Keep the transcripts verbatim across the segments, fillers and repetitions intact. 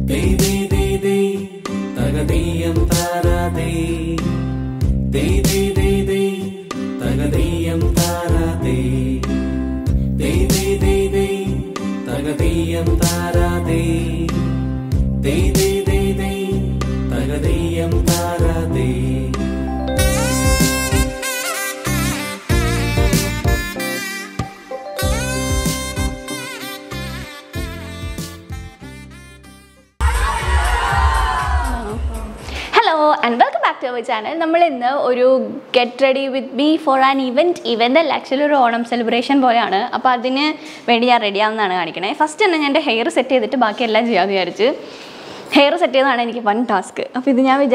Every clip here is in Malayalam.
And welcome back to our channel. We will get ready with me for an event. Event is actually a Onam celebration. So, I am ready. First, I am hair set it hair set is one task. So,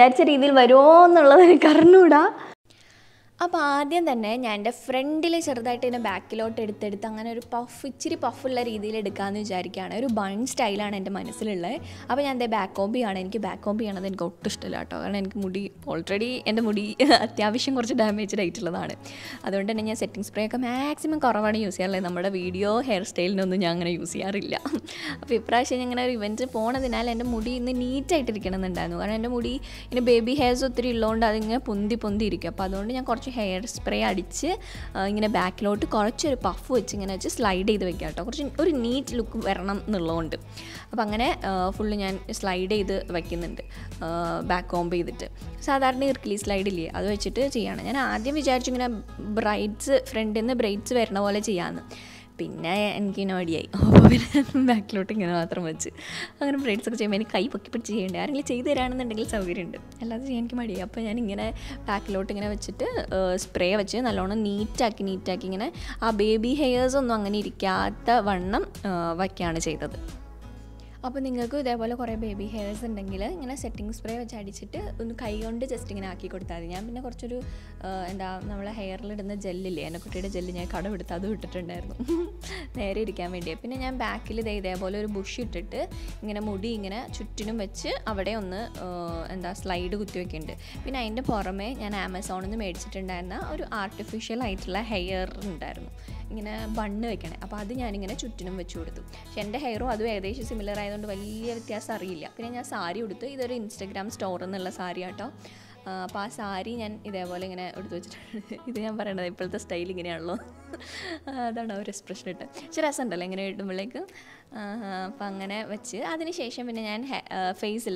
I am അപ്പോൾ ആദ്യം തന്നെ ഞാൻ എൻ്റെ ഫ്രണ്ടിൽ ചെറുതായിട്ട് ഇതിനെ ബാക്കിലോട്ട് എടുത്തെടുത്ത് അങ്ങനെ ഒരു പഫ് ഇച്ചിരി പഫുള്ള രീതിയിൽ എടുക്കാമെന്ന് വിചാരിക്കുകയാണ്. ഒരു ബൺ സ്റ്റൈലാണ് എൻ്റെ മനസ്സിലുള്ളത്. അപ്പോൾ ഞാൻ എൻ്റെ ബാക്ക് കോമ്പിയാണ്. എനിക്ക് ബാക്ക് കോമ്പി ചെയ്യണത് എനിക്ക് ഒട്ടും ഇഷ്ടമില്ല കേട്ടോ. കാരണം എനിക്ക് മുടി ഓൾറെഡി എൻ്റെ മുടി അത്യാവശ്യം കുറച്ച് ഡാമേജ്ഡ് ആയിട്ടുള്ളതാണ്. അതുകൊണ്ട് തന്നെ ഞാൻ സെറ്റിംഗ് സ്പ്രേ ഒക്കെ മാക്സിമം കുറവാണ് യൂസ് ചെയ്യാറുള്ളത്. നമ്മുടെ വീഡിയോ ഹെയർ സ്റ്റൈലിനൊന്നും ഞാൻ അങ്ങനെ യൂസ് ചെയ്യാറില്ല. അപ്പോൾ ഇപ്രാവശ്യം ഇങ്ങനെ ഒരു ഇവൻറ്റ് പോണതിനാൽ എൻ്റെ മുടി ഇന്ന് നീറ്റായിട്ടിരിക്കണമെന്നുണ്ടായിരുന്നു. കാരണം എൻ്റെ മുടി ഇങ്ങനെ ബേബി ഹെയർസ് ഒത്തിരി ഉള്ളതുകൊണ്ട് അതിങ്ങനെ പൊന്തി പൊന്തി ഇരിക്കും. അപ്പോൾ അതുകൊണ്ട് ഞാൻ കുറച്ച് ഹെയർ സ്പ്രേ അടിച്ച് ഇങ്ങനെ ബാക്കിലോട്ട് കുറച്ചൊരു പഫ് വെച്ച് ഇങ്ങനെ വെച്ച് സ്ലൈഡ് ചെയ്ത് വെക്കാം കേട്ടോ. കുറച്ച് ഒരു നീറ്റ് ലുക്ക് വരണം എന്നുള്ളതുകൊണ്ട്. അപ്പോൾ അങ്ങനെ ഫുള്ള് ഞാൻ സ്ലൈഡ് ചെയ്ത് വയ്ക്കുന്നുണ്ട് ബാക്ക് കോംബ് ചെയ്തിട്ട്. സാധാരണ ഇർക്കിലി സ്ലൈഡ് ഇല്ലേ അത് വെച്ചിട്ട് ചെയ്യാണ്. ഞാൻ ആദ്യം വിചാരിച്ചു ഇങ്ങനെ ബ്രൈഡ്സ് ഫ്രണ്ടിൽ നിന്ന് ബ്രൈഡ്സ് വരണ പോലെ ചെയ്യാമെന്ന്. പിന്നെ എനിക്ക് മടിയായി. അപ്പോൾ പിന്നെ ബാക്കിലോട്ട് ഇങ്ങനെ മാത്രം വെച്ച് അങ്ങനെ ബ്രൈഡ്സൊക്കെ ചെയ്യുമ്പോൾ എനിക്ക് കൈ പൊക്കി പിടിച്ച് ചെയ്യേണ്ടത്. ആരെങ്കിലും ചെയ്ത് തരാണെന്നുണ്ടെങ്കിൽ സൗകര്യമുണ്ട്, അല്ലാതെ ചെയ്യാൻ എനിക്ക് മടിയായി. അപ്പോൾ ഞാനിങ്ങനെ ബാക്കിലോട്ട് ഇങ്ങനെ വെച്ചിട്ട് സ്പ്രേ വെച്ച് നല്ലോണം നീറ്റാക്കി നീറ്റാക്കി ഇങ്ങനെ ആ ബേബി ഹെയർസൊന്നും അങ്ങനെ ഇരിക്കാത്ത വണ്ണം വയ്ക്കുകയാണ് ചെയ്തത്. അപ്പോൾ നിങ്ങൾക്കും ഇതേപോലെ കുറേ ബേബി ഹെയർസ് ഉണ്ടെങ്കിൽ ഇങ്ങനെ സെറ്റിംഗ് സ്പ്രേ വെച്ച് അടിച്ചിട്ട് ഒന്ന് കൈ കൊണ്ട് ജസ്റ്റ് ഇങ്ങനെ ആക്കി കൊടുത്താൽ മതി. ഞാൻ പിന്നെ കുറച്ചൊരു എന്താ നമ്മളെ ഹെയറിലിടുന്ന ജെല്ലില്ലേ, എൻ്റെ കുട്ടിയുടെ ജെല്ല് ഞാൻ കടമെടുത്ത് അതും ഇട്ടിട്ടുണ്ടായിരുന്നു നേരെ ഇരിക്കാൻ വേണ്ടി. പിന്നെ ഞാൻ ബാക്കിൽ ഇതേ ഇതേപോലെ ഒരു ബുഷ് ഇട്ടിട്ട് ഇങ്ങനെ മുടി ഇങ്ങനെ ചുറ്റിനും വെച്ച് അവിടെ ഒന്ന് എന്താ സ്ലൈഡ് കുത്തി വയ്ക്കുന്നുണ്ട്. പിന്നെ അതിൻ്റെ പുറമെ ഞാൻ ആമസോണിൽ നിന്ന് മേടിച്ചിട്ടുണ്ടായിരുന്ന ഒരു ആർട്ടിഫിഷ്യൽ ആയിട്ടുള്ള ഹെയർ ഉണ്ടായിരുന്നു, ഇങ്ങനെ ബണ്ണ് വെക്കണേ. അപ്പോൾ അത് ഞാനിങ്ങനെ ചുറ്റിനും വെച്ച് കൊടുത്തു. പക്ഷേ എൻ്റെ ഹെയറും അതും ഏകദേശം സിമിലർ ആയതുകൊണ്ട് വലിയ വ്യത്യാസം അറിയില്ല. പിന്നെ ഞാൻ സാരി കൊടുത്തു. ഇതൊരു ഇൻസ്റ്റഗ്രാം സ്റ്റോറിൽ നിന്നുള്ള സാരി കേട്ടോ. അപ്പോൾ ആ സാരി ഞാൻ ഇതേപോലെ ഇങ്ങനെ എടുത്ത് വെച്ചിട്ടുണ്ട്. ഇത് ഞാൻ പറയണത് ഇപ്പോഴത്തെ സ്റ്റൈൽ ഇങ്ങനെയാണല്ലോ, അതാണ് ഒരു എക്സ്പ്രഷൻ ഇട്ട്. പക്ഷെ രസമുണ്ടല്ലോ ഇങ്ങനെ ഇടുമ്പോഴേക്കും. അപ്പം അങ്ങനെ വെച്ച് അതിന് ശേഷം പിന്നെ ഞാൻ ഫേസിൽ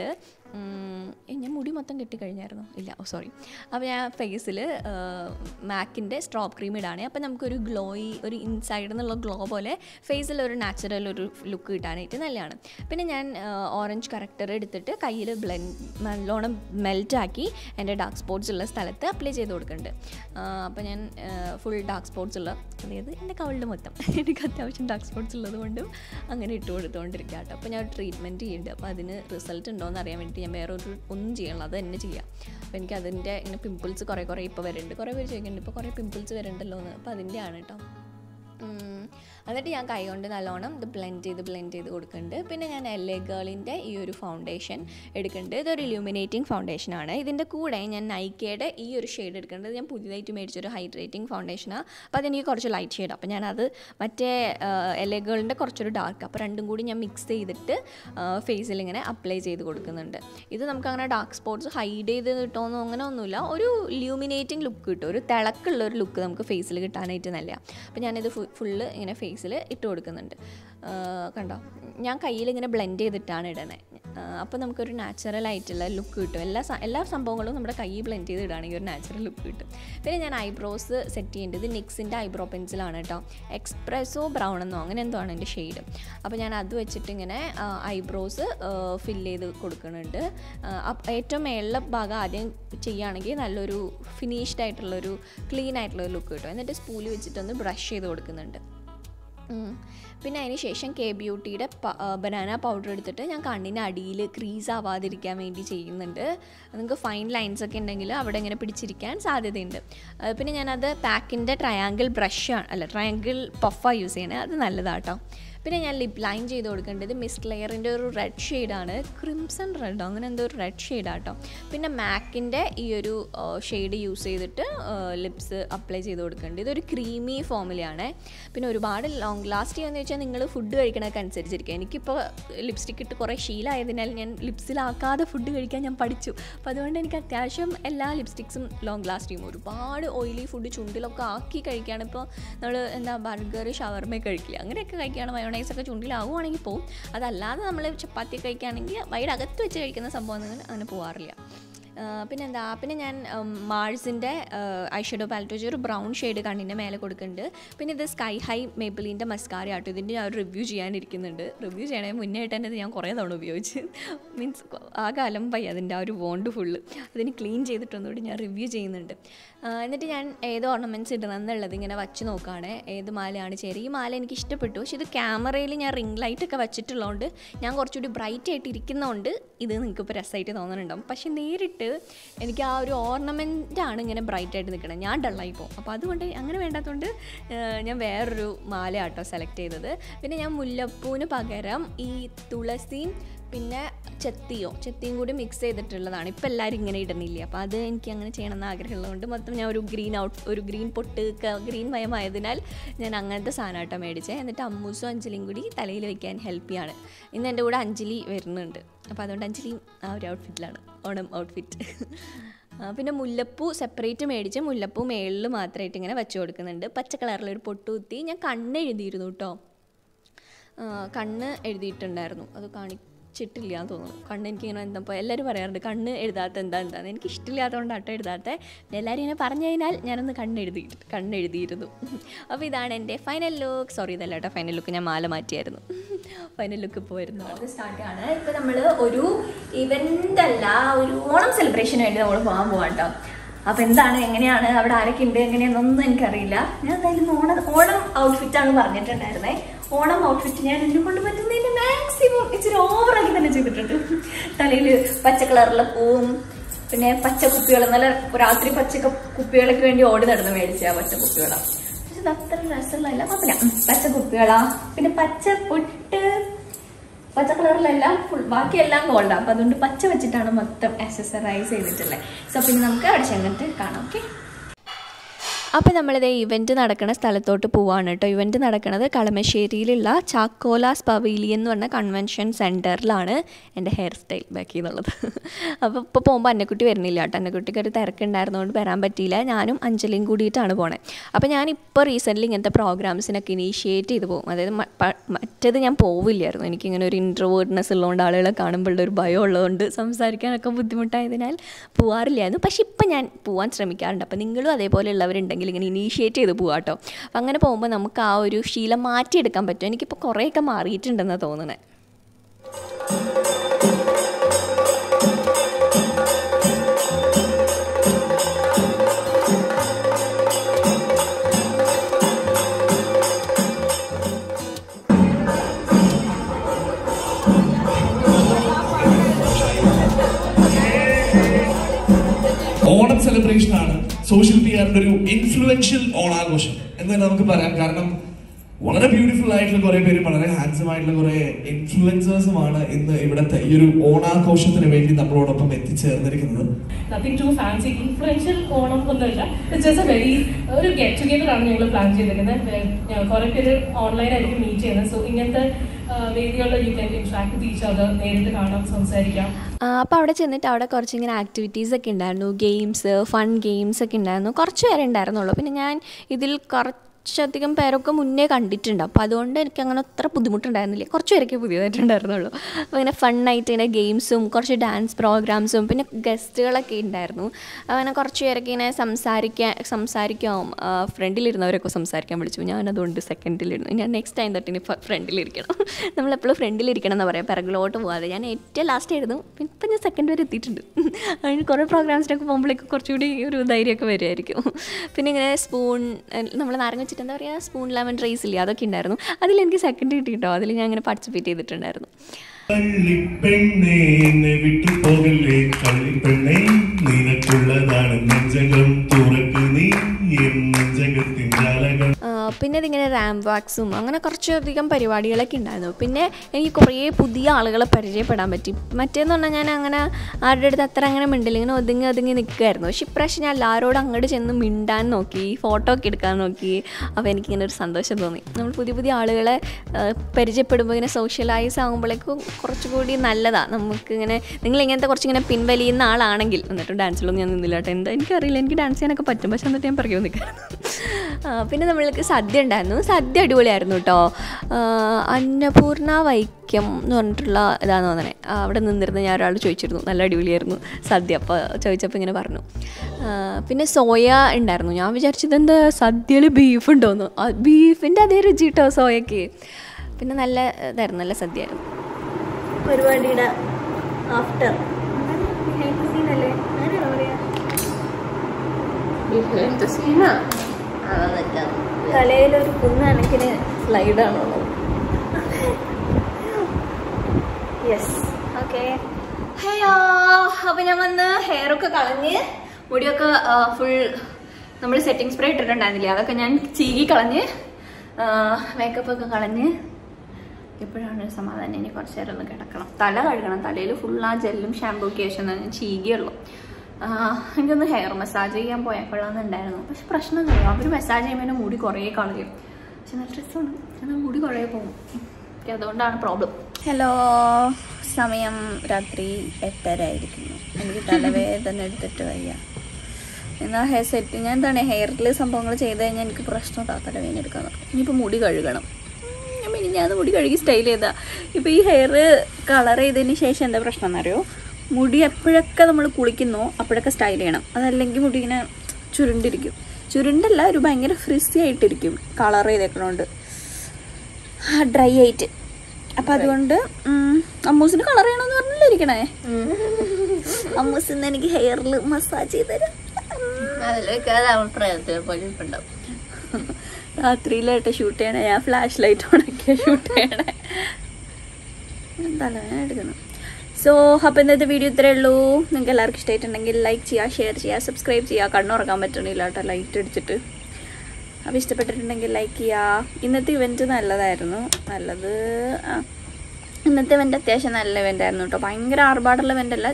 ഞാൻ മുടി മൊത്തം കെട്ടിക്കഴിഞ്ഞായിരുന്നു ഇല്ല ഓ സോറി അപ്പോൾ ഞാൻ ഫേസിൽ മാക്കിൻ്റെ സ്ട്രോബ് ക്രീം ഇടാണ്. അപ്പോൾ നമുക്കൊരു ഗ്ലോയി ഒരു ഇൻസൈഡിൽ നിന്നുള്ള ഗ്ലോ പോലെ ഫേസിൽ ഒരു നാച്ചുറൽ ഒരു ലുക്ക് കിട്ടാനായിട്ട് നല്ലതാണ്. പിന്നെ ഞാൻ ഓറഞ്ച് കറക്റ്റർ എടുത്തിട്ട് കയ്യിൽ ബ്ലെൻഡ് നല്ലോണം മെൽറ്റാക്കി എൻ്റെ ഡാർക്ക് സ്പോട്ട്സ് ഉള്ള സ്ഥലത്ത് അപ്ലൈ ചെയ്ത് കൊടുക്കുന്നുണ്ട്. അപ്പോൾ ഞാൻ ഫുൾ ഡാർക്ക് സ്പോട്ട്സ് ഉള്ള അതായത് എൻ്റെ കവിളിൽ മൊത്തം എനിക്ക് അത്യാവശ്യം ഡാർക്ക് സ്പോട്ട്സ് ഉള്ളത് കൊണ്ടും അങ്ങനെ ഇട്ട് കൊടുത്തുകൊണ്ടിരിക്കുക കേട്ടോ. അപ്പോൾ ഞാൻ ട്രീറ്റ്മെൻറ്റ് ചെയ്യുന്നുണ്ട്. അപ്പോൾ അതിന് റിസൾട്ട് ഉണ്ടോ എന്ന് അറിയാൻ വേണ്ടി ഞാൻ വേറെ ഒരു ഒന്നും ചെയ്യണം, അത് തന്നെ ചെയ്യാം. അപ്പോൾ എനിക്ക് അതിൻ്റെ ഇങ്ങനെ പിമ്പിൾസ് കുറേ കുറേ ഇപ്പോൾ വരുന്നുണ്ട്. കുറേ പേര് ചോദിക്കുന്നുണ്ട് ഇപ്പോൾ കുറേ പിമ്പിൾസ് വരുന്നുണ്ടല്ലോ എന്ന്. അപ്പോൾ അതിൻ്റെ ആണ് കേട്ടോ. എന്നിട്ട് ഞാൻ കൈ കൊണ്ട് നല്ലോണം ഇത് ബ്ലെൻഡ് ചെയ്ത് ബ്ലെൻഡ് ചെയ്ത് കൊടുക്കുന്നുണ്ട്. പിന്നെ ഞാൻ എൽ എ ഗേളിൻ്റെ ഈ ഒരു ഫൗണ്ടേഷൻ എടുക്കുന്നുണ്ട്. ഇതൊരു ഇലൂമിനേറ്റിംഗ് ഫൗണ്ടേഷനാണ്. ഇതിൻ്റെ കൂടെ ഞാൻ നൈക്കയുടെ ഈ ഒരു ഷെയ്ഡ് എടുക്കേണ്ടത് ഞാൻ പുതിയതായിട്ട് മേടിച്ചൊരു ഹൈഡ്രേറ്റിംഗ് ഫൗണ്ടേഷനാണ്. അപ്പോൾ അതെനിക്ക് കുറച്ച് ലൈറ്റ് ഷെയ്ഡ്. അപ്പോൾ ഞാനത് മറ്റേ എൽ എ ഗേളിൻ്റെ കുറച്ചൊരു ഡാർക്ക്, അപ്പോൾ രണ്ടും കൂടി ഞാൻ മിക്സ് ചെയ്തിട്ട് ഫേസിൽ ഇങ്ങനെ അപ്ലൈ ചെയ്ത് കൊടുക്കുന്നുണ്ട്. ഇത് നമുക്കങ്ങനെ ഡാർക്ക് സ്പോട്ട്സ് ഹൈഡ് ചെയ്ത് കിട്ടുമെന്നോ അങ്ങനെ ഒന്നുമില്ല, ഒരു ഇലൂമിനേറ്റിംഗ് ലുക്ക് കിട്ടും, ഒരു തിളക്കുള്ള ഒരു ലുക്ക് നമുക്ക് ഫേസിൽ കിട്ടാനായിട്ട് നല്ല. അപ്പോൾ ഞാനിത് ഫുള്ള് ഇങ്ങനെ ഫേസിൽ ഇട്ട് കൊടുക്കുന്നുണ്ട്. കണ്ടോ ഞാൻ കയ്യിൽ ഇങ്ങനെ ബ്ലെൻഡ് ചെയ്തിട്ടാണ് ഇടണേ. അപ്പോൾ നമുക്കൊരു നാച്ചുറൽ ആയിട്ടുള്ള ലുക്ക് കിട്ടും. എല്ലാ എല്ലാ സംഭവങ്ങളും നമ്മുടെ കൈ ബ്ലെൻഡ് ചെയ്ത് ഇടുകയാണെങ്കിൽ ഒരു നാച്ചുറൽ ലുക്ക് കിട്ടും. പിന്നെ ഞാൻ ഐബ്രോസ് സെറ്റ് ചെയ്യേണ്ടത് നിക്സിൻ്റെ ഐബ്രോ പെൻസിലാണ് കേട്ടോ. എക്സ്പ്രെസോ ബ്രൗൺ എന്നോ അങ്ങനെ എന്തോ ആണ് എൻ്റെ ഷെയ്ഡ്. അപ്പോൾ ഞാൻ അത് വെച്ചിട്ട് ഇങ്ങനെ ഐബ്രോസ് ഫില്ല് ചെയ്ത് കൊടുക്കുന്നുണ്ട്. ഏറ്റവും മേളിലെ ഭാഗം ആദ്യം ചെയ്യുകയാണെങ്കിൽ നല്ലൊരു ഫിനിഷ്ഡ് ആയിട്ടുള്ളൊരു ക്ലീൻ ആയിട്ടുള്ളൊരു ലുക്ക് കിട്ടും. എന്നിട്ട് സ്പൂല് വെച്ചിട്ടൊന്ന് ബ്രഷ് ചെയ്ത് കൊടുക്കുന്നുണ്ട്. പിന്നെ അതിന് ശേഷം കെ ബ്യൂട്ടിയുടെ ബനാന പൗഡർ എടുത്തിട്ട് ഞാൻ കണ്ണിൻ്റെ അടിയിൽ ക്രീസ് ആവാതിരിക്കാൻ വേണ്ടി ചെയ്യുന്നുണ്ട്. നിങ്ങൾക്ക് ഫൈൻ ലൈൻസ് ഒക്കെ ഉണ്ടെങ്കിൽ അവിടെ ഇങ്ങനെ പിടിച്ചിരിക്കാൻ സാധ്യതയുണ്ട്. പിന്നെ ഞാനത് പാക്കിൻ്റെ ട്രയാങ്കിൾ ബ്രഷാണ് അല്ല ട്രയാങ്കിൾ പഫാണ് യൂസ് ചെയ്യണത്, അത് നല്ലതാണ് കേട്ടോ. പിന്നെ ഞാൻ ലിപ് ലൈൻ ചെയ്ത് കൊടുക്കേണ്ടത് മിസ് ക്ലെയറിൻ്റെ ഒരു റെഡ് ഷെയ്ഡാണ്, ക്രിംസൺ റെഡോ അങ്ങനെ എന്തോ ഒരു റെഡ് ഷെയ്ഡാട്ടോ. പിന്നെ മാക്കിൻ്റെ ഈ ഒരു ഷെയ്ഡ് യൂസ് ചെയ്തിട്ട് ലിപ്സ് അപ്ലൈ ചെയ്ത് കൊടുക്കേണ്ടത്. ഇതൊരു ക്രീമി ഫോമിലാണ്. പിന്നെ ഒരുപാട് ലോങ് ലാസ്റ്റ് ചെയ്യുമെന്ന് വെച്ചാൽ നിങ്ങൾ ഫുഡ് കഴിക്കണമൊക്കെ അനുസരിച്ചിരിക്കുക. എനിക്കിപ്പോൾ ലിപ്സ്റ്റിക് ഇട്ട് കുറേ ശീലമായതിനാൽ ഞാൻ ലിപ്സിലാക്കാതെ ഫുഡ് കഴിക്കാൻ ഞാൻ പഠിച്ചു. അപ്പോൾ അതുകൊണ്ട് എനിക്ക് അത്യാവശ്യം എല്ലാ ലിപ്സ്റ്റിക്സും ലോങ് ലാസ്റ്റ് ചെയ്യും. ഒരുപാട് ഓയിലി ഫുഡ് ചുണ്ടിലൊക്കെ ആക്കി കഴിക്കുകയാണ്. ഇപ്പോൾ നമ്മൾ എന്താ ബർഗർ ഷവർമയൊക്കെ കഴിക്കില്ല, അങ്ങനെയൊക്കെ കഴിക്കുകയാണ്. മയോണൈസൊക്കെ ചുണ്ടിലാവുകയാണെങ്കിൽ പോവും. അതല്ലാതെ നമ്മൾ ചപ്പാത്തി കഴിക്കുകയാണെങ്കിൽ വൈഡ് അകത്ത് വെച്ച് കഴിക്കുന്ന സംഭവം അങ്ങനെ പോകാറില്ല. പിന്നെന്താ പിന്നെ ഞാൻ മാൾസിൻ്റെ ഐഷഡോ പാലറ്റ് വെച്ച് ഒരു ബ്രൗൺ ഷെയ്ഡ് കണ്ണിൻ്റെ മേലെ കൊടുക്കുന്നുണ്ട്. പിന്നെ ഇത് സ്കൈ ഹൈ മേബിലിൻ്റെ മസ്കാര ആട്ടോ. ഇതിൻ്റെ ഞാൻ ഒരു റിവ്യൂ ചെയ്യാനിരിക്കുന്നുണ്ട്. റിവ്യൂ ചെയ്യണേ മുന്നേ ആയിട്ട് തന്നെ ഞാൻ കുറേ തവണ ഉപയോഗിച്ച് മീൻസ് ആ കാലം പോയി അതിൻ്റെ ആ ഒരു വോണ്ട് ഫുള്ള് അതിന് ക്ലീൻ ചെയ്തിട്ടൊന്നുകൂടി ഞാൻ റിവ്യൂ ചെയ്യുന്നുണ്ട്. എന്നിട്ട് ഞാൻ ഏത് ഓർണമെൻറ്റ്സ് ഇടണം എന്നുള്ളത് ഇങ്ങനെ വച്ച് നോക്കുകയാണ്, ഏത് മാലയാണ് ചേരുക. ഈ മാല എനിക്ക് ഇഷ്ടപ്പെട്ടു, പക്ഷേ ഇത് ക്യാമറയിൽ ഞാൻ റിംഗ് ലൈറ്റൊക്കെ വെച്ചിട്ടുള്ളതുകൊണ്ട് ഞാൻ കുറച്ചുകൂടി ബ്രൈറ്റ് ആയിട്ട് ഇരിക്കുന്നതുകൊണ്ട് ഇത് നിങ്ങൾക്ക് ഇപ്പോൾ രസമായിട്ട് തോന്നുന്നുണ്ടാവും. പക്ഷേ നേരിട്ട് എനിക്ക് ആ ഒരു ഓർണമെൻറ്റാണ് ഇങ്ങനെ ബ്രൈറ്റായിട്ട് നിൽക്കണം, ഞാൻ ഡള്ളായി പോകും. അപ്പോൾ അതുകൊണ്ട് അങ്ങനെ വേണ്ടാത്തതുകൊണ്ട് ഞാൻ വേറൊരു മാല ആട്ടോ സെലക്ട് ചെയ്തത്. പിന്നെ ഞാൻ മുല്ലപ്പൂവിന് പകരം ഈ തുളസിയും പിന്നെ ചെത്തിയോ ചെത്തിയും കൂടി മിക്സ് ചെയ്തിട്ടുള്ളതാണ്. ഇപ്പോൾ എല്ലാവരും ഇങ്ങനെ ഇടുന്നില്ല, അപ്പോൾ അത് എനിക്ക് അങ്ങനെ ചെയ്യണമെന്ന് ആഗ്രഹമുള്ളതുകൊണ്ട് മൊത്തം ഞാൻ ഒരു ഗ്രീൻ ഔട്ട് ഒരു ഗ്രീൻ പൊട്ട് ഗ്രീൻ മയമായതിനാൽ ഞാൻ അങ്ങനത്തെ സാധനമായിട്ടോ മേടിച്ചത്. എന്നിട്ട് അമ്മൂസും അഞ്ജലിയും കൂടി തലയിൽ വയ്ക്കാൻ ഹെൽപ്പ് ചെയ്യാണ്. ഇന്ന് എൻ്റെ കൂടെ അഞ്ജലി വരുന്നുണ്ട്, അപ്പോൾ അതുകൊണ്ട് അഞ്ജലിയും ആ ഒരു ഔട്ട്ഫിറ്റിലാണ്, ഓണം ഔട്ട്ഫിറ്റ്. പിന്നെ മുല്ലപ്പൂ സെപ്പറേറ്റ് മേടിച്ച് മുല്ലപ്പൂ മേളിൽ മാത്രമായിട്ട് ഇങ്ങനെ വെച്ച് കൊടുക്കുന്നുണ്ട്. പച്ച കളറിലൊരു പൊട്ട് കുത്തി ഞാൻ കണ്ണ് എഴുതിയിരുന്നു കേട്ടോ, കണ്ണ് എഴുതിയിട്ടുണ്ടായിരുന്നു. അത് കാണി ചിട്ടില്ല എന്ന് തോന്നുന്നു. കണ്ണ് എനിക്കിങ്ങനെ എന്തപ്പോൾ എല്ലാവരും പറയാറുണ്ട് കണ്ണ് എഴുതാത്ത എന്താ എന്താന്ന്, എനിക്ക് ഇഷ്ടമില്ലാത്തതുകൊണ്ട് അട്ടോ എഴുതാത്ത. എല്ലാവരും ഇങ്ങനെ പറഞ്ഞു കഴിഞ്ഞാൽ ഞാനൊന്ന് കണ്ണെഴുതി കണ്ണെഴുതിയിരുന്നു. അപ്പോൾ ഇതാണ് എൻ്റെ ഫൈനൽ ലുക്ക്. സോറി ഇതല്ല കേട്ടോ ഫൈനൽ ലുക്ക്, ഞാൻ മാല മാറ്റിയായിരുന്നു. ഫൈനൽ ലുക്ക് ഇപ്പോൾ വരുന്നു. അത് സ്റ്റാർട്ടാണ്. ഇപ്പോൾ നമ്മൾ ഒരു ഇവൻ്റ് അല്ല ഒരു ഓണം സെലിബ്രേഷന് വേണ്ടി നമ്മൾ പോകാൻ പോകാം കേട്ടോ. അപ്പോൾ എന്താണ് എങ്ങനെയാണ് അവിടെ ആരൊക്കെ ഉണ്ട് എങ്ങനെയാണെന്നൊന്നും എനിക്കറിയില്ല. ഞാൻ എന്തായാലും ഓണം ഓണം ഔട്ട്ഫിറ്റാണ് പറഞ്ഞിട്ടുണ്ടായിരുന്നേ. ഓണം ഔട്ട്ഫിറ്റ് ഞാൻ എന്നെ കൊണ്ട് പറ്റുന്നതിൻ്റെ മാക്സിമം ഇച്ചിരി ഓവറാക്കി തന്നെ ചെയ്തിട്ടുണ്ട്. തലയിൽ പച്ച കളറിലെ പൂവും പിന്നെ പച്ച കുപ്പികൾ, നല്ല രാത്രി പച്ച കുപ്പികളൊക്കെ വേണ്ടി ഓടി നടന്ന് മേടിച്ച പച്ച കുപ്പികളാണ്. പക്ഷെ ഇത് അത്ര രസമുള്ളതല്ല, കുഴപ്പമില്ല. പച്ച കുപ്പികളാ, പിന്നെ പച്ച പൊട്ട് പച്ച കളറിലെല്ലാം ഫുൾ, ബാക്കിയെല്ലാം ഗോൾഡാണ്. അപ്പം അതുകൊണ്ട് പച്ച വെച്ചിട്ടാണ് മൊത്തം ആക്സസറൈസ് ചെയ്തിട്ടുള്ളത്. സോ പിന്നെ നമുക്ക് അവിടെ ചെന്നിട്ട് കാണാം. ഓക്കെ, അപ്പോൾ നമ്മളിത് ഇവൻറ്റ് നടക്കുന്ന സ്ഥലത്തോട്ട് പോവാണ് കേട്ടോ. ഇവൻറ്റ് നടക്കുന്നത് കളമശ്ശേരിയിലുള്ള ചാക്കോലാസ് പവീലിയൻ എന്ന് പറഞ്ഞ കൺവെൻഷൻ സെൻറ്ററിലാണ് എൻ്റെ ഹെയർ സ്റ്റൈൽ ബാക്കി എന്നുള്ളത്. അപ്പോൾ ഇപ്പോൾ പോകുമ്പോൾ അന്നക്കുട്ടി വരുന്നില്ല കേട്ടോ, അന്നക്കുട്ടിക്ക് ഒരു തിരക്കുണ്ടായിരുന്നതുകൊണ്ട് വരാൻ പറ്റിയില്ല. ഞാനും അഞ്ജലിയും കൂടിയിട്ടാണ് പോണത്. അപ്പോൾ ഞാനിപ്പോൾ റീസെൻ്റ്ലി ഇങ്ങനത്തെ പ്രോഗ്രാംസിനൊക്കെ ഇനീഷ്യേറ്റ് ചെയ്ത് പോകും. അതായത് മറ്റേത് ഞാൻ പോവില്ലായിരുന്നു, എനിക്കിങ്ങനെ ഒരു ഇൻട്രോവേർട്ട്നെസ് ഉള്ളതുകൊണ്ട് ആളുകളെ കാണുമ്പോഴുള്ള ഒരു ഭയം ഉള്ളതുകൊണ്ട് സംസാരിക്കാനൊക്കെ ബുദ്ധിമുട്ടായതിനാൽ പോവാറില്ലായിരുന്നു. പക്ഷെ ഇപ്പം ഞാൻ പോകാൻ ശ്രമിക്കാറുണ്ട്. അപ്പോൾ നിങ്ങളും അതേപോലെയുള്ളവരുണ്ടെങ്കിൽ ഇങ്ങനെ ഇനീഷ്യേറ്റ് ചെയ്ത് പോകാം കേട്ടോ. അപ്പം അങ്ങനെ പോകുമ്പോൾ നമുക്ക് ആ ഒരു ശീലം മാറ്റിയെടുക്കാൻ പറ്റും. എനിക്കിപ്പോൾ കുറേയൊക്കെ മാറിയിട്ടുണ്ടെന്നാണ് തോന്നുന്നത്. ഓണം സെലിബ്രേഷൻ ആണ് സോഷ്യൽ പി ആറിന്റെ ഒരു ഇൻഫ്ലുവൻഷ്യൽ ഓണാഘോഷം എന്ന് തന്നെ നമുക്ക് പറയാം. കാരണം വളരെ ബ്യൂട്ടിഫുൾ ആയിട്ടുള്ള കുറെ പേര്, വളരെ ഹാൻസം ആയിട്ടുള്ള കുറെ ഇൻഫ്ലുവൻസേഴ്സുമാണ് ഇന്ന് ഇവിടുത്തെ ഈ ഒരു ഓണാഘോഷത്തിന് വേണ്ടി നമ്മളോടൊപ്പം എത്തിച്ചേർന്നിരിക്കുന്നത്. Nothing too fancy, influential Onam ഒന്നുമില്ല. It's just a very ഒരു ഗെറ്റ് ടുഗെദർ ആണ് ഞങ്ങൾ പ്ലാൻ ചെയ്തിരിക്കുന്നത്. കുറെ പേര് ഓൺലൈനായിരിക്കും മീറ്റ് ചെയ്യുന്നത്. സോ ഇങ്ങനത്തെ വേദികളിൽ you can interact with each other, നേരിട്ട് കാണാം, സംസാരിക്കാം. അപ്പോൾ അവിടെ ചെന്നിട്ട് അവിടെ കുറച്ച് ഇങ്ങനെ ആക്ടിവിറ്റീസ് ഒക്കെ ഉണ്ടായിരുന്നു, ഗെയിംസ്, ഫൺ ഗെയിംസ് ഒക്കെ ഉണ്ടായിരുന്നു. കുറച്ച് പേരെ ഉണ്ടായിരുന്നുള്ളൂ. പിന്നെ ഞാൻ ഇതിൽ കുറച്ച് കുറച്ചധികം പേരൊക്കെ മുന്നേ കണ്ടിട്ടുണ്ട്. അപ്പോൾ അതുകൊണ്ട് എനിക്ക് അങ്ങനെ അത്ര ബുദ്ധിമുട്ടുണ്ടായിരുന്നില്ല. കുറച്ച് പേരൊക്കെ പുതിയതായിട്ടുണ്ടായിരുന്നുള്ളൂ. അപ്പോൾ ഇങ്ങനെ ഫണ്ണായിട്ട് ഇങ്ങനെ ഗെയിംസും കുറച്ച് ഡാൻസ് പ്രോഗ്രാംസും പിന്നെ ഗസ്റ്റുകളൊക്കെ ഉണ്ടായിരുന്നു. അങ്ങനെ കുറച്ച് പേരൊക്കെ ഇങ്ങനെ സംസാരിക്കാൻ സംസാരിക്കാം ഫ്രണ്ടിലിരുന്നവരൊക്കെ സംസാരിക്കാൻ വിളിച്ചു. ഞാനതുകൊണ്ട് സെക്കൻഡിലിരുന്നു. ഞാൻ നെക്സ്റ്റ് ടൈം തൊട്ടിന് ഫ്രണ്ടിലിരിക്കണം. നമ്മളെപ്പോഴും ഫ്രണ്ടിലിരിക്കണം എന്ന് പറയാം, പിറകിലോട്ട് പോകാതെ. ഞാൻ ഏറ്റവും ലാസ്റ്റ് ആയിരുന്നു, ഇപ്പം ഞാൻ സെക്കൻഡ് വരെ എത്തിയിട്ടുണ്ട്. അതിന് കുറേ പ്രോഗ്രാംസിനൊക്കെ പോകുമ്പോഴേക്കും കുറച്ചുകൂടി ഒരു ധൈര്യമൊക്കെ വരുമായിരിക്കും. പിന്നെ ഇങ്ങനെ സ്പൂൺ നമ്മൾ നാരങ്ങ വെച്ചിട്ട് എന്താ പറയുക, സ്പൂൺ ലെമൺ റൈസ് ഇല്ലേ, അതൊക്കെ ഉണ്ടായിരുന്നു. അതിലെനിക്ക് സെക്കൻഡ് കിട്ടിയിട്ടോ, അതിൽ ഞാൻ അങ്ങനെ പാർട്ടിസിപ്പേറ്റ് ചെയ്തിട്ടുണ്ടായിരുന്നു. പിന്നെ ഇതിങ്ങനെ റാമ്പ് വാക്സും അങ്ങനെ കുറച്ചധികം പരിപാടികളൊക്കെ ഉണ്ടായിരുന്നു. പിന്നെ എനിക്ക് കുറേ പുതിയ ആളുകളെ പരിചയപ്പെടാൻ പറ്റി. മറ്റേന്ന് പറഞ്ഞാൽ ഞാൻ അങ്ങനെ ആരുടെ അടുത്ത് അത്ര അങ്ങനെ മിണ്ടില്ല, ഇങ്ങനെ ഒതുങ്ങി ഒതുങ്ങി നിൽക്കുമായിരുന്നു. പക്ഷെ ഇപ്രാവശ്യം ഞാൻ എല്ലാവരോടും അങ്ങോട്ട് ചെന്ന് മിണ്ടാൻ നോക്കി, ഫോട്ടോ ഒക്കെ എടുക്കാൻ നോക്കി. അപ്പോൾ എനിക്കിങ്ങനെ ഒരു സന്തോഷം തോന്നി. നമ്മൾ പുതിയ പുതിയ ആളുകളെ പരിചയപ്പെടുമ്പോൾ ഇങ്ങനെ സോഷ്യലൈസ് ആകുമ്പോഴേക്കും കുറച്ചുകൂടി നല്ലതാണ് നമുക്കിങ്ങനെ. നിങ്ങളിങ്ങനത്തെ കുറച്ചിങ്ങനെ പിൻവലിയുന്ന ആളാണെങ്കിൽ, എന്നിട്ട് ഡാൻസിലൊന്നും ഞാൻ നിന്നില്ല കേട്ടോ. എന്താ എനിക്കറിയില്ല, എനിക്ക് ഡാൻസ് ചെയ്യാനൊക്കെ പറ്റും, പക്ഷെ എന്നിട്ട് ഞാൻ പറയുമോ നിൽക്കാം. പിന്നെ നമ്മൾക്ക് സദ്യ ഉണ്ടായിരുന്നു. സദ്യ അടിപൊളിയായിരുന്നു കേട്ടോ. അന്നപൂർണ വൈക്കം എന്ന് പറഞ്ഞിട്ടുള്ള ഇതാണെന്ന് തോന്നണേ. അവിടെ നിന്നിരുന്ന ഞാൻ ഒരാൾ ചോദിച്ചിരുന്നു, നല്ല അടിപൊളിയായിരുന്നു സദ്യ. അപ്പോൾ ചോദിച്ചപ്പോൾ ഇങ്ങനെ പറഞ്ഞു. പിന്നെ സോയ ഉണ്ടായിരുന്നു. ഞാൻ വിചാരിച്ചത് എന്താ സദ്യയിൽ ബീഫ് ഉണ്ടോയെന്ന്. ബീഫിൻ്റെ അതേ രുചി കേട്ടോ സോയക്ക്. പിന്നെ നല്ല ഇതായിരുന്നു, നല്ല സദ്യയായിരുന്നു. പരിപാടിയുടെ ആഫ്റ്റർ സീനല്ലേ, അങ്ങനെയാണോ പറയാ? തലയിലൊരു കുന്നണക്കിന് സ്ലൈഡാണോ? Yes, okay. ഹലോ. അപ്പോൾ ഞാൻ വന്ന് ഹെയറൊക്കെ കളഞ്ഞ് മുടിയൊക്കെ ഫുൾ നമ്മൾ സെറ്റിംഗ് സ്പ്രേ ഇട്ടിട്ടുണ്ടായിരുന്നില്ല, അതൊക്കെ ഞാൻ ചീകി കളഞ്ഞ് മേക്കപ്പൊക്കെ കളഞ്ഞ് ഇപ്പോഴാണ് ഒരു സമാധാനം. ഇനി കുറച്ച് നേരം ഒന്ന് കിടക്കണം, തല കഴുകണം. തലയിൽ ഫുൾ ആ ജെല്ലും ഷാമ്പൂ ഒക്കെ ശേഷം ഞാൻ ചീകിയുള്ളൂ. എനിക്കൊന്ന് ഹെയർ മസാജ് ചെയ്യാൻ പോയാൽ കൊള്ളാമെന്നുണ്ടായിരുന്നു. പക്ഷെ പ്രശ്നമൊന്നുമില്ല, അവർ മസാജ് ചെയ്യുമ്പോൾ മുടി കുറേ കളയും. പക്ഷെ നല്ല ഡ്രസ്സാണ്, എന്നാൽ മുടി കുറേ പോകും. അതുകൊണ്ടാണ് പ്രോബ്ലം. ഹലോ, സമയം രാത്രി എട്ടര ആയിരിക്കുന്നു. എനിക്ക് തലവേദന എടുത്തിട്ട് വയ്യ. എന്നാൽ ഹെയർ സെറ്റ് ഞാൻ എന്താണ് ഹെയറിൽ സംഭവങ്ങൾ ചെയ്ത് കഴിഞ്ഞാൽ എനിക്ക് പ്രശ്നമില്ല, തലവേദന എടുക്കാൻ. ഇനിയിപ്പോൾ മുടി കഴുകണം. പിന്നെ ഞാൻ മുടി കഴുകി സ്റ്റൈൽ ചെയ്താൽ ഇപ്പോൾ ഈ ഹെയർ കളർ ചെയ്തതിന് ശേഷം എന്താ പ്രശ്നം എന്നറിയോ? മുടി എപ്പോഴൊക്കെ നമ്മൾ കുളിക്കുന്നോ അപ്പോഴൊക്കെ സ്റ്റൈൽ ചെയ്യണം. അതല്ലെങ്കിൽ മുടി ഇങ്ങനെ ചുരുണ്ടിരിക്കും. ചുരുണ്ടല്ല, ഒരു ഭയങ്കര ഫ്രിസി ആയിട്ടിരിക്കും കളർ ചെയ്തേക്കണോണ്ട്, ഡ്രൈ ആയിട്ട്. അപ്പം അതുകൊണ്ട് അമ്മൂസിന് കളർ ചെയ്യണമെന്ന് പറഞ്ഞല്ലേ ഇരിക്കണേ. അമ്മൂസിന്ന് എനിക്ക് ഹെയറിൽ മസാജ് ചെയ്ത് തരാം. രാത്രിയിലായിട്ട് ഷൂട്ട് ചെയ്യണേ, ഞാൻ ഫ്ലാഷ് ലൈറ്റ് ഓണൊക്കെ ഷൂട്ട് ചെയ്യണേ. തലവേദന എടുക്കണം. സോ അപ്പോൾ ഇന്നത്തെ വീഡിയോ ഇത്രയേ ഉള്ളൂ. നിങ്ങൾക്ക് എല്ലാവർക്കും ഇഷ്ടമായിട്ടുണ്ടെങ്കിൽ ലൈക്ക് ചെയ്യുക, ഷെയർ ചെയ്യുക, സബ്സ്ക്രൈബ് ചെയ്യുക. കണ്ണുറക്കാൻ പറ്റണില്ല കേട്ടോ ലൈറ്റ് അടിച്ചിട്ട്. അപ്പോൾ ഇഷ്ടപ്പെട്ടിട്ടുണ്ടെങ്കിൽ ലൈക്ക് ചെയ്യുക. ഇന്നത്തെ ഇവൻറ്റ് നല്ലതായിരുന്നു. നല്ലത് ആ ഇന്നത്തെ ഇവൻ്റ് അത്യാവശ്യം നല്ല ഇവൻ്റ് ആയിരുന്നു കേട്ടോ. ഭയങ്കര ആർഭാടുള്ള ഇവൻ്റ് അല്ല.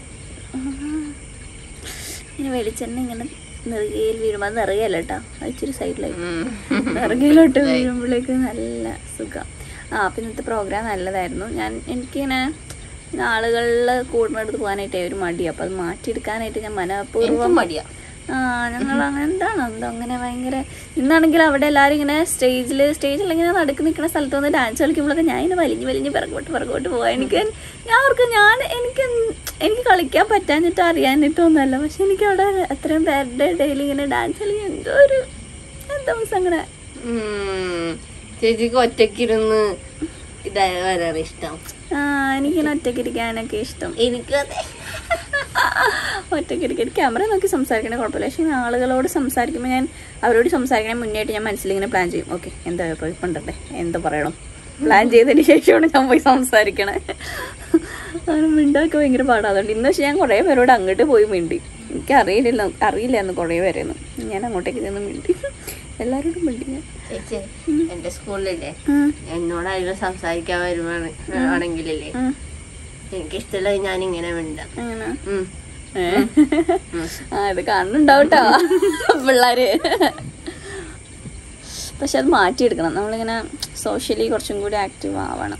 ഇങ്ങനെ വെളിച്ചെണ്ണ ഇങ്ങനെ നെറുകയിൽ വീഴുമ്പോൾ അത് നിറയല്ല കേട്ടോ, ഇച്ചിരി സൈഡിലായി നിറകയിലോട്ട് വീഴുമ്പോഴേക്ക് നല്ല സുഖം. ആ അപ്പം ഇന്നത്തെ പ്രോഗ്രാം നല്ലതായിരുന്നു. ഞാൻ എനിക്കിങ്ങനെ ആളുകളിൽ കൂടുന്നിടത്ത് പോകാനായിട്ടേ ഒരു മടിയാണ്. അപ്പം അത് മാറ്റിയെടുക്കാനായിട്ട് ഞാൻ മനഃപൂർവ്വം മടിയാണ്. ആ ഞങ്ങൾ അങ്ങനെ എന്താണ് എന്തോ അങ്ങനെ ഭയങ്കര. ഇന്നാണെങ്കിൽ അവിടെ എല്ലാവരും ഇങ്ങനെ സ്റ്റേജിൽ സ്റ്റേജിൽ ഇങ്ങനെ നടക്ക് നിൽക്കുന്ന സ്ഥലത്ത് വന്ന് ഡാൻസ് കളിക്കുമ്പോഴൊക്കെ ഞാൻ ഇങ്ങനെ വലിഞ്ഞ് വലിഞ്ഞ് പിറകോട്ട് പിറകോട്ട് പോകാൻ. എനിക്ക് ഞാൻ അവർക്ക് ഞാൻ എനിക്ക് എനിക്ക് കളിക്കാൻ പറ്റാഞ്ഞിട്ട് അറിയാനിട്ടൊന്നുമല്ല, പക്ഷെ എനിക്ക് അവിടെ അത്രയും പേരുടെ ഇടയിൽ ഇങ്ങനെ ഡാൻസ് കളിക്കാൻ എന്തോ ഒരു എന്താ അങ്ങനെ. ചേച്ചിക്ക് ഒറ്റക്കിരുന്ന് ഇതായ ഇഷ്ടം. ആ എനിക്കിങ്ങനെ ഒറ്റക്കിരിക്കാനൊക്കെ ഇഷ്ടം. എനിക്ക് ഒറ്റക്കിരിക്കാൻ ക്യാമറ നോക്കി സംസാരിക്കണേ കുഴപ്പമില്ല. പക്ഷെ ആളുകളോട് സംസാരിക്കുമ്പോൾ ഞാൻ അവരോട് സംസാരിക്കണേ മുന്നേയായിട്ട് ഞാൻ മനസ്സിലിങ്ങനെ പ്ലാൻ ചെയ്യും. ഓക്കെ എന്താ ഇപ്പോൾ ഇപ്പണ്ടേ എന്താ പറയണം, പ്ലാൻ ചെയ്തതിന് ശേഷമാണ് ഞാൻ പോയി സംസാരിക്കണേ. അങ്ങനെ മിണ്ടൊക്കെ ഭയങ്കര പാടാണ്. അതുകൊണ്ട് ഇന്ന് പക്ഷെ ഞാൻ കുറേ പേരോട് അങ്ങോട്ട് പോയി മിണ്ടി. എനിക്ക് അറിയില്ല അറിയില്ലായിരുന്നു കുറേ പേരെയൊന്നും. ഞാൻ അങ്ങോട്ടേക്ക് ചെന്ന് മിണ്ടി, എല്ലാവരോടും മിണ്ടി. ഞാൻ എന്റെ സ്കൂളിലല്ലേ എന്നോട് അതിൽ സംസാരിക്കാൻ വരുവാണ് ആണെങ്കിലല്ലേ എനിക്കിഷ്ടമുള്ള ഞാനിങ്ങനെ മിണ്ടാം. അങ്ങനെ ആ ഇത് കാണുന്നുണ്ടാവട്ടോ പിള്ളേര്. പക്ഷെ അത് മാറ്റിയെടുക്കണം. നമ്മളിങ്ങനെ സോഷ്യലി കുറച്ചും കൂടി ആക്റ്റീവ് ആവണം.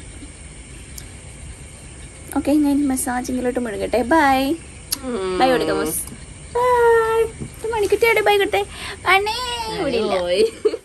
ഓക്കെ ഞാൻ മസാജിങ്ങിലോട്ട് മുഴുകട്ടെ. ബൈ ബൈ കൊടുക്കാം. ബൈ മണിക്കുട്ടിയോടെ ബൈ കൊടുത്തേ.